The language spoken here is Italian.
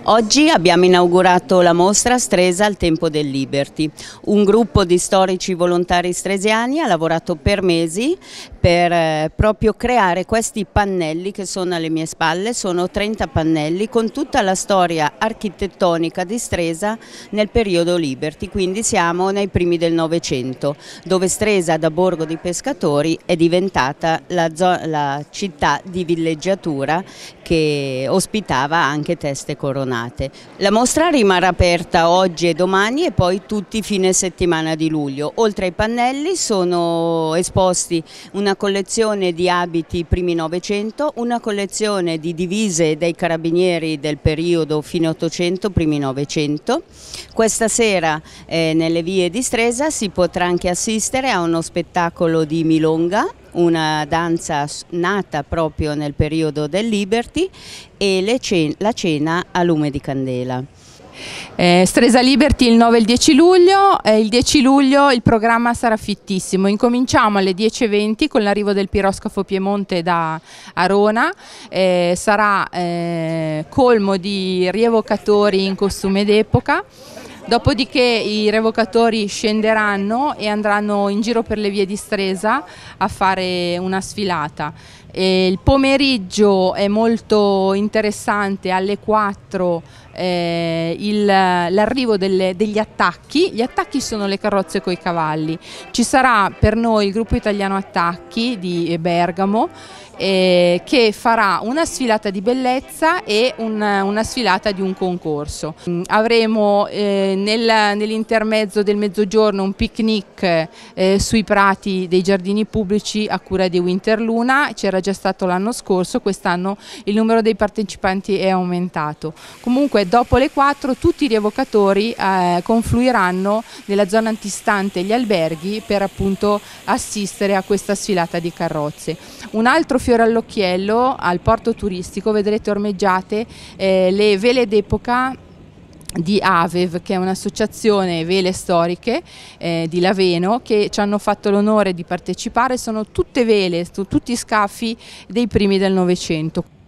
Oggi abbiamo inaugurato la mostra Stresa al tempo del Liberty. Un gruppo di storici volontari stresiani ha lavorato per mesi per proprio creare questi pannelli che sono alle mie spalle. Sono 30 pannelli con tutta la storia architettonica di Stresa nel periodo Liberty, quindi siamo nei primi del Novecento, dove Stresa da borgo di pescatori è diventata la città di villeggiatura che ospitava anche teste coronate. La mostra rimarrà aperta oggi e domani e poi tutti i fine settimana di luglio. Oltre ai pannelli sono esposti una collezione di abiti primi Novecento, una collezione di divise dei carabinieri del periodo fine Ottocento, primi Novecento. Questa sera nelle vie di Stresa si potrà anche assistere a uno spettacolo di milonga, una danza nata proprio nel periodo del Liberty, e la cena a lume di candela. Stresa Liberty il 9 e il 10 luglio. Il 10 luglio il programma sarà fittissimo. Incominciamo alle 10:20 con l'arrivo del piroscafo Piemonte da Arona. Sarà colmo di rievocatori in costume d'epoca. Dopodiché i revocatori scenderanno e andranno in giro per le vie di Stresa a fare una sfilata. Il pomeriggio è molto interessante, alle 4 l'arrivo degli attacchi. Gli attacchi sono le carrozze coi cavalli. Ci sarà per noi il gruppo italiano Attacchi di Bergamo, che farà una sfilata di bellezza e una sfilata di un concorso. Avremo nell'intermezzo del mezzogiorno un picnic sui prati dei giardini pubblici a cura di Winterluna. C'era già stato l'anno scorso, quest'anno il numero dei partecipanti è aumentato. Comunque dopo le 4 tutti i rievocatori confluiranno nella zona antistante gli alberghi per appunto assistere a questa sfilata di carrozze. Un altro fiore all'occhiello: al porto turistico vedrete ormeggiate le vele d'epoca di Avev, che è un'associazione vele storiche di Laveno, che ci hanno fatto l'onore di partecipare. Sono tutte vele, tutti scaffi dei primi del Novecento.